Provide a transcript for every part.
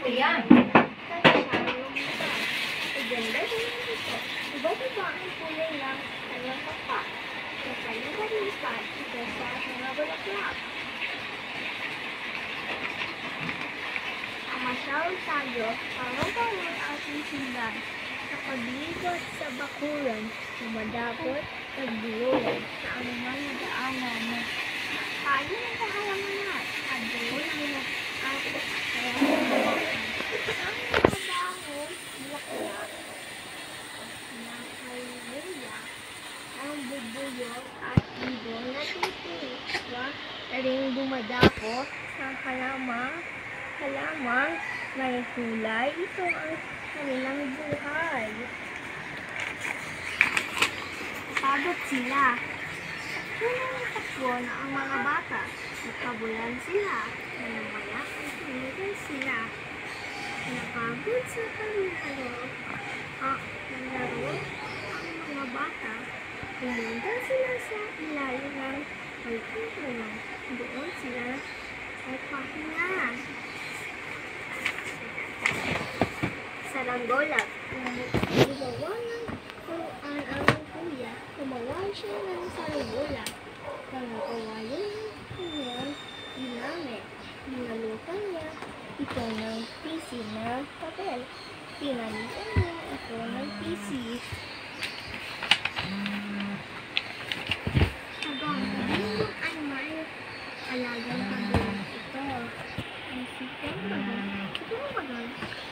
Ano yan? Ganda din ito. Iba't iba ang kulay ng kanyang tapak. Sa kanyang kalipat, ito sa mga bulaklak. Amasyal tayo, parang-parang ating sindan. Nakabigot sa bakuran, sumadapot, nagbuulan, sa anumang nadaanan na tayo ng kahalaman at doon ang nag-atot kaya ang mga dahon, bulaklak, nakalimuya, ang bubuyog at ibon na titiwa na rin dumadapo sa halamang may kulay. Ito ang kanilang buhay. Pagod sila. Unang takbo na ang mga bata. Nagkabulan sila. Namaya ang tinigan sila. Napagod sa kalaro. Nalaro ang mga bata. Pumunta sila sa ilalim ng pagkukulang. Doon sila ay pahinga. Saranggola. Gumawa ng kuruan ang kuya. Gumawa siya ng saranggola. Nangagawa yun ng kanyang ginamit. Binalutan niya ito ng pisi na papel. Pinalitan niya ito ng pisi. Habang kanino ay may alagang pagod ito. Ang sikang bagal.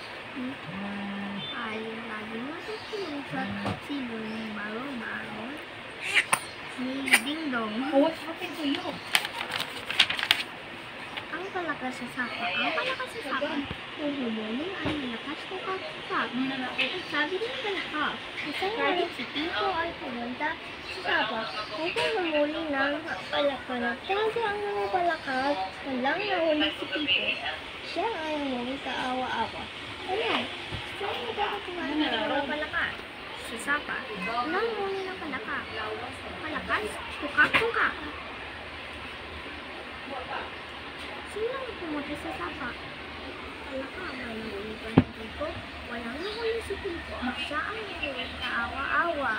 Ay lagi matutulong sa silo ng baro-baro ni Dingdong. What happened to you? Ang palakas sa sapa. Huhumuling ay malakas ko kapag. Sabi ng palaka, isang galing si Tito ay pumunta sa sapa upang mamuli ng palaka. Nagtago ang mga palaka, walang nahuli si Tito. Siya ay muli kaawa-awa. Ano? Saan nagkakakuhan ng mga palaka? Sa sapa. Walang nahuli ng palaka. Palakas? Tukak-tuka. Sino ang pumunta sa sapa? Palaka, may nahuli ba si Tito? Walang nahuli si Tito. Siya ang muli kaawa-awa.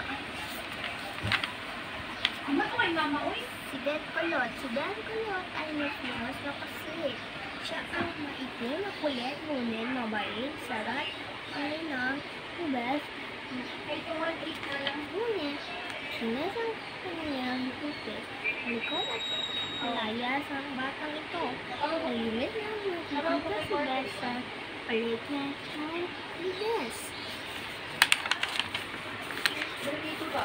Ano ko ay mama, uy? Si Dan Kulot. Si Dan Kulot ay mas na kasi. Siya ang maitim, makulit, ngunit, mabait, sarat, ay ng ubas. Ay, 1-8 na lang. Ngunit, sinasang kanyang hupit. Likod at malaya sa batang ito. Nalimit na nakikita si Bes sa palit niya ng Bes. Dito ba?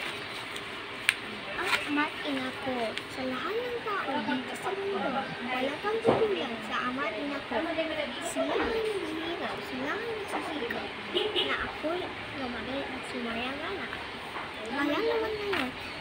Ang ama't ina ko, sa lahat ng tao dito sa mundo, wala kang tutulad sa ama't ina ko. Sila ay naghihirap, sila ay nagsasikap, na ako'y lumagay at sumayang anak. Kaya naman ngayon,